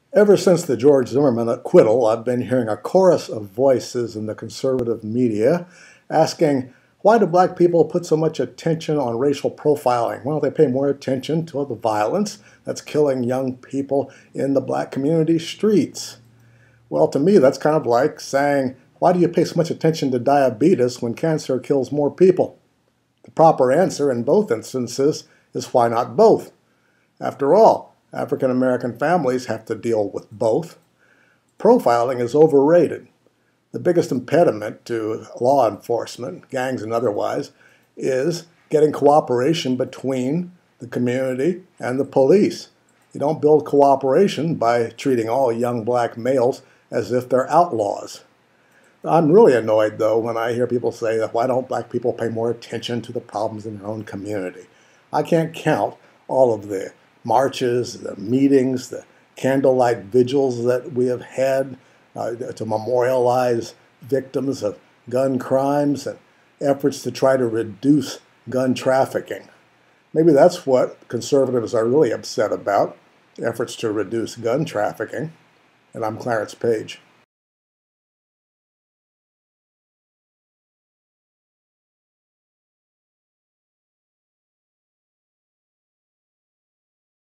Ever since the George Zimmerman acquittal, I've been hearing a chorus of voices in the conservative media asking, why do black people put so much attention on racial profiling? Well, they pay more attention to the violence that's killing young people in the black community streets. Well, to me, that's kind of like saying, why do you pay so much attention to diabetes when cancer kills more people? The proper answer in both instances is why not both? After all, African American families have to deal with both. Profiling is overrated. The biggest impediment to law enforcement, gangs and otherwise, is getting cooperation between the community and the police. You don't build cooperation by treating all young black males as if they're outlaws. I'm really annoyed, though, when I hear people say that why don't black people pay more attention to the problems in their own community? I can't count all of the marches, the meetings, the candlelight vigils that we have had to memorialize victims of gun crimes and efforts to try to reduce gun trafficking. Maybe that's what conservatives are really upset about, efforts to reduce gun trafficking. And I'm Clarence Page.